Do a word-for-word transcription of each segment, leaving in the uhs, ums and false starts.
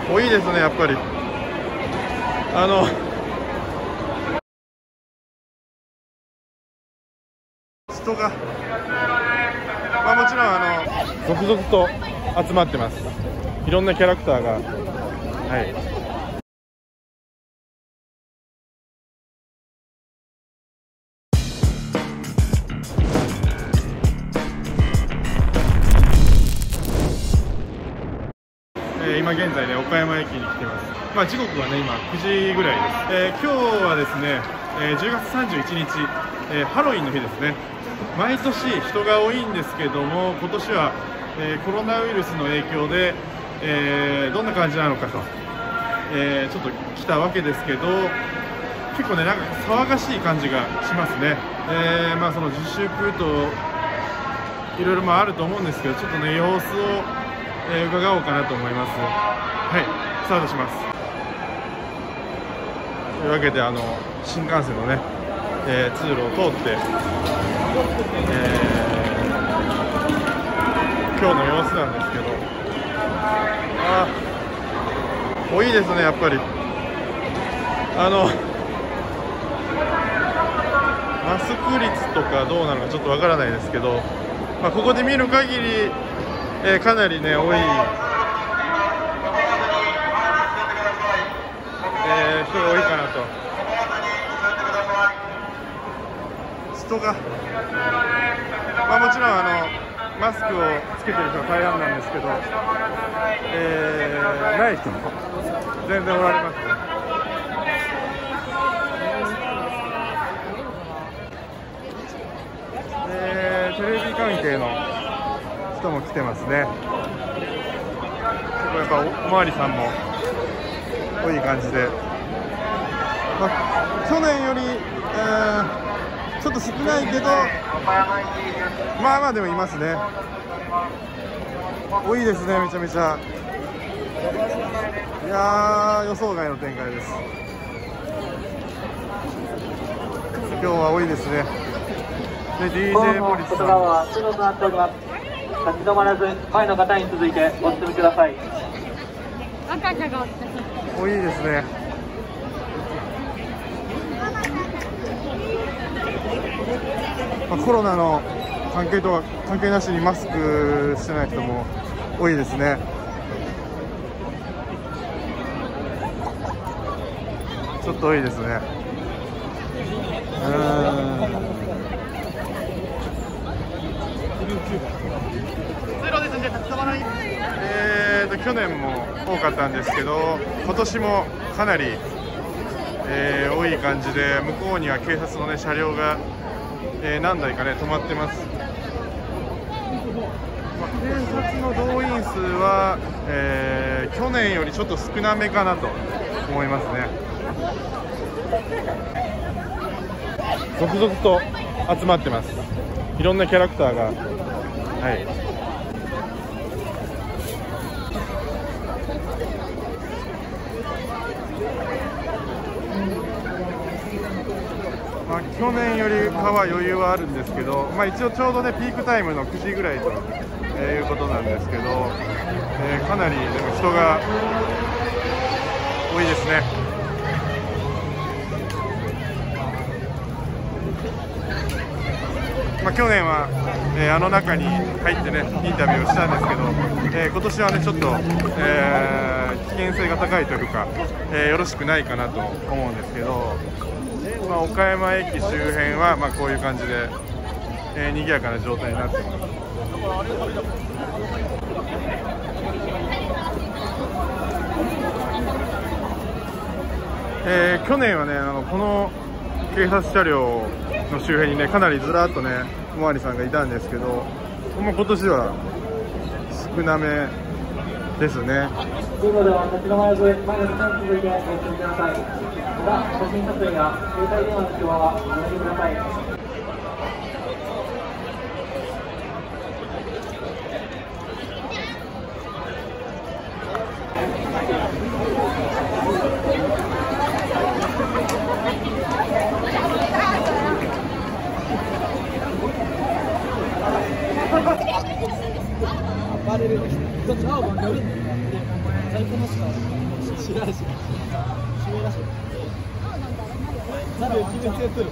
多いですね、やっぱり。あの人が、まあ、もちろんあの続々と集まってます。いろんなキャラクターが、はい。えー、今現在ね、岡山駅に来てます。まあ、時刻はね、今くじぐらいです。えー、今日はですね、えー、じゅうがつさんじゅういちにち、えー、ハロウィンの日ですね。毎年人が多いんですけども、今年は、えー、コロナウイルスの影響で、えー、どんな感じなのかと、えー、ちょっと来たわけですけど、結構ね、なんか騒がしい感じがしますね。えー、まあその自粛といろいろもあると思うんですけど、ちょっとね、様子を、えー、伺おうかなと思います。はい、スタートします。というわけで、あの新幹線のね、えー、通路を通って、えー、今日の様子なんですけど、あー、多いですね、やっぱり。あのマスク率とかどうなのかちょっとわからないですけど、まあ、ここで見る限り、えー、かなりね、多い、えー、人が多いかなと。人が、まあ、もちろんあのマスクをつけてる人は大半なんですけど、えー、ない人も全然おられますね。えー、テレビ関係の人も来てますね。やっぱおまわりさんも多い感じで、まあ、去年より、えー、ちょっと少ないけど、まあまあでもいますね。多いですね、めちゃめちゃ。いやー、予想外の展開です。今日は多いですね。で ディージェー モリスさん、 外側は通路となっております。立ち止まらず前の方に続いてお進みください。 赤が多いですね。まあ、コロナの関係とは関係なしにマスクしてない人も多いですね。ちょっと多いですね。うーん、えーと去年も多かったんですけど、今年もかなり、えー、多い感じで、向こうには警察の、ね、車両が、えー、何台かね止まってます。まあ、警察の動員数は、えー、去年よりちょっと少なめかなと思いますね。続々と集まってます。いろんなキャラクターが、はい。まあ、去年よりかは余裕はあるんですけど、まあ、一応ちょうどねピークタイムのくじぐらいと、えー、いうことなんですけど、えー、かなりでも人が多いですね。まあ、去年は、えー、あの中に入ってねインタビューをしたんですけど、えー、今年はねちょっと、えー、危険性が高いというか、えー、よろしくないかなと思うんですけど、まあ、岡山駅周辺はまあこういう感じで、えー、賑やかな状態になっています。えー、去年はねあのこの警察車両の周辺にねかなりずらっとねおまわりさんがいたんですけど、もう今年は少なめですね。 ということでは立ち止まらず前の方に続いてお進みください。また写真撮影や携帯電話の使用はおやめください。 ますか。知らないし。知らないし。なる気分つけてる。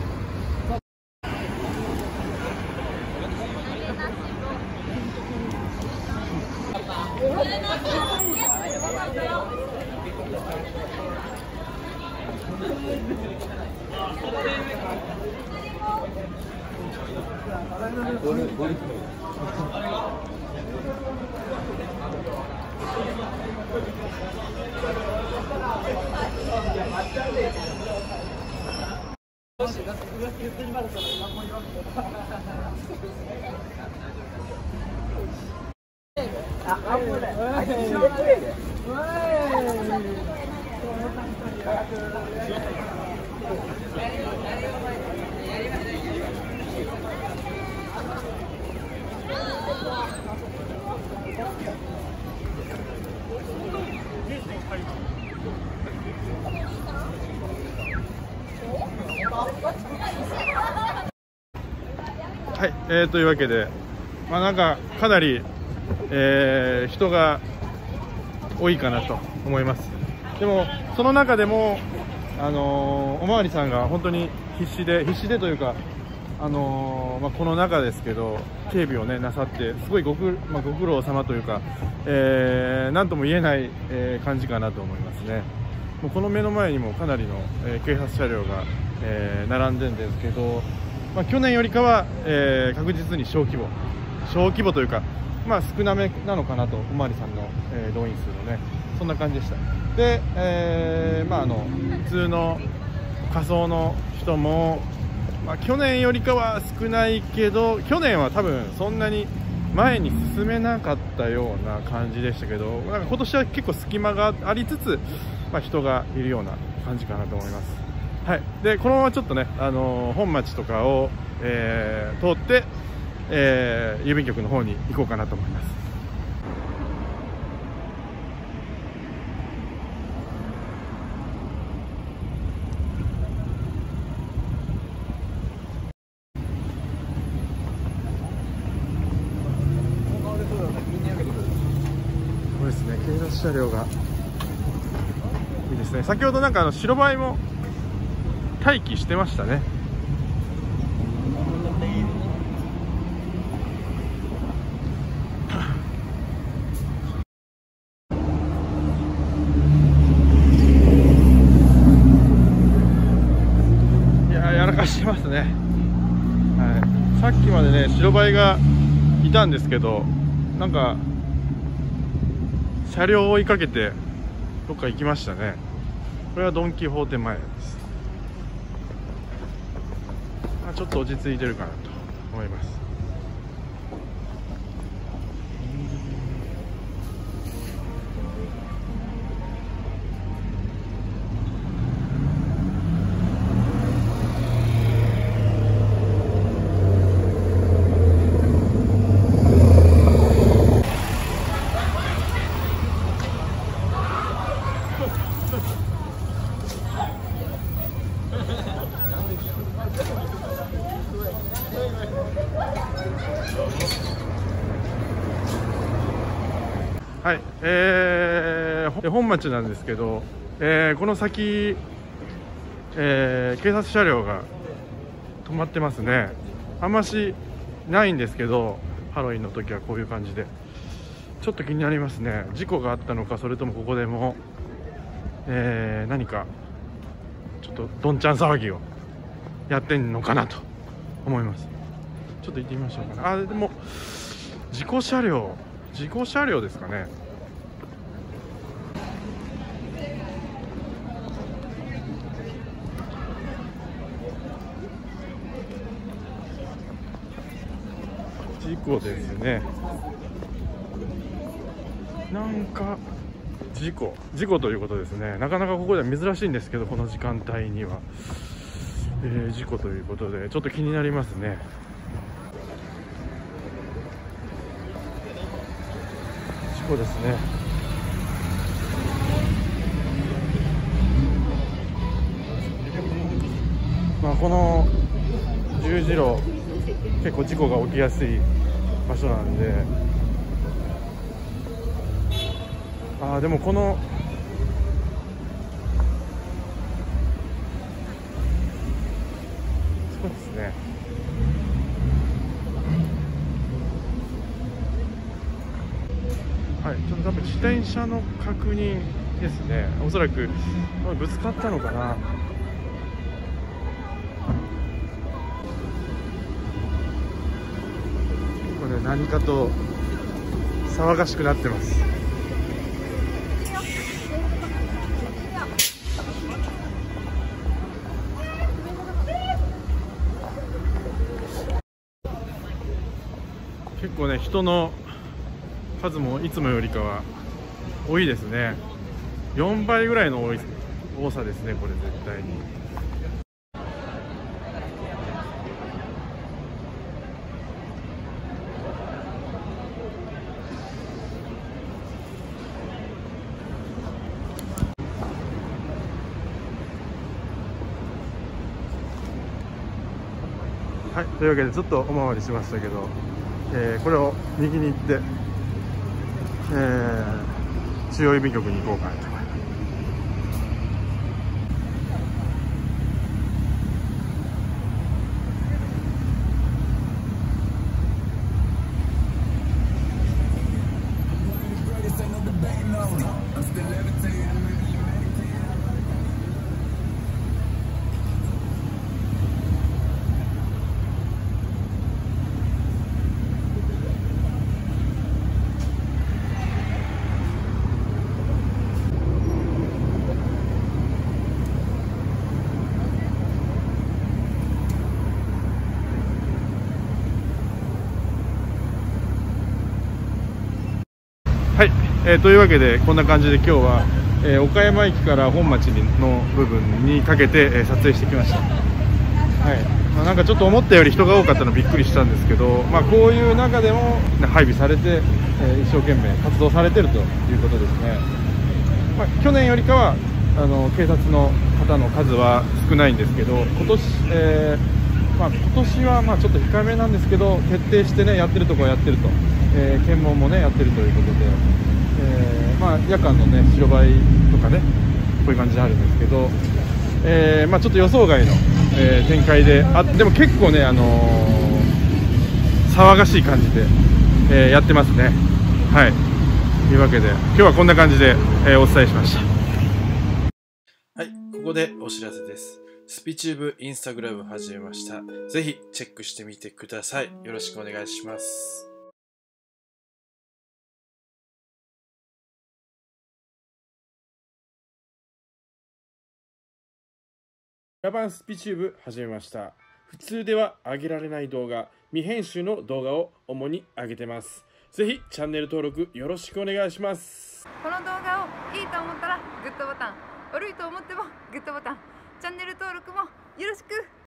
はい、えー、というわけで、まあ、なんかかなり、えー、人が多いかなと思います。でもその中でも、あのー、おまわりさんが本当に必死で必死でというか、あのーまあ、この中ですけど警備を、ね、なさってすごいごく、まあ、ご苦労様というか、えー、なんとも言えない、えー、感じかなと思いますね。もうこの目の前にもかなりの、えー、警察車両が、えー、並んでるんですけど、まあ、去年よりかは、えー、確実に小規模小規模というか、まあ、少なめなのかなと、おまわりさんの、えー、動員数のね、そんな感じでした。で、えーまあ、あの普通の仮装の人も、まあ、去年よりかは少ないけど、去年は多分そんなに前に進めなかったような感じでしたけど、なんか今年は結構隙間がありつつ、まあ、人がいるような感じかなと思います。はい、でこのままちょっとね、あのー、本町とかを、えー、通って、えー、郵便局の方に行こうかなと思います。これですね、警察車両がいいですね。先ほどなんかあの白バイも待機してましたね。いやー、やらかしてますね。はい、さっきまでね白バイがいたんですけど、なんか車両を追いかけてどっか行きましたね。これはドン・キホーテ前です。ちょっと落ち着いてるかなと思います。はい、えー、本町なんですけど、えー、この先、えー、警察車両が止まってますね。あんましないんですけど、ハロウィンの時はこういう感じでちょっと気になりますね。事故があったのか、それともここでも、えー、何かちょっとどんちゃん騒ぎをやってんのかなと思います。ちょっと行ってみましょうかね。あ、でも事故車両事故車両ですかね。事故ですね。なんか事故事故ということですね。なかなかここでは珍しいんですけど、この時間帯には、えー、事故ということでちょっと気になりますね。そうですね。まあ、この十字路結構事故が起きやすい場所なんで、あーでもこのね。はい、ちょっと多分自転車の確認ですね。おそらくぶつかったのかな。これ何かと騒がしくなってます。結構ね、人の数もいつもよりかは多いですね。よんばいぐらいの多い多さですね、これ絶対に。はい、というわけでちょっとお回りしましたけど、えー、これを右に行って、えー、中央郵便局に行こうかなと思います。はい、えー、というわけでこんな感じで今日は、えー、岡山駅から本町の部分にかけて、えー、撮影してきました。はい、まあ、なんかちょっと思ったより人が多かったのびっくりしたんですけど、まあ、こういう中でも配備されて、えー、一生懸命活動されてるということですね。まあ、去年よりかはあの警察の方の数は少ないんですけど、今年、えーまあ、今年はまあちょっと控えめなんですけど、徹底してねやってるとこはやってると、えー、検問もねやってるということで、えーまあ、夜間のね白バイとかねこういう感じであるんですけど、えーまあ、ちょっと予想外の、えー、展開で、あでも結構ね、あのー、騒がしい感じで、えー、やってますね。はい、というわけで今日はこんな感じで、えー、お伝えしました。はい、ここでお知らせです。スピチューブインスタグラム始めました。ぜひチェックしてみてください。よろしくお願いします。ラバンスピチューブ始めました。普通では上げられない動画、未編集の動画を主に上げてます。ぜひチャンネル登録よろしくお願いします。 この動画をいいと思ったらグッドボタン、悪いと思ってもグッドボタン、チャンネル登録もよろしく。